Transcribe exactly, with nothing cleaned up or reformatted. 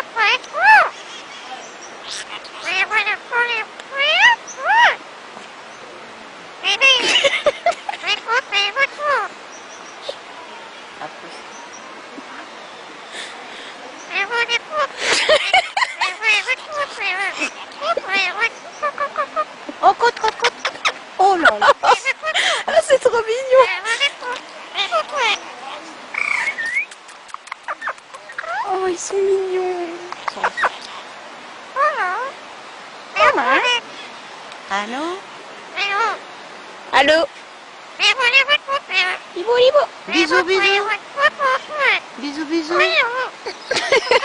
Oh, côte, côte, côte. Oh là là. Ah, c'est trop mignon. Oh, ils sont mignons. Maman. Allô? Allô? Libo, libo. Bisous, bisous. Bisous, bisous.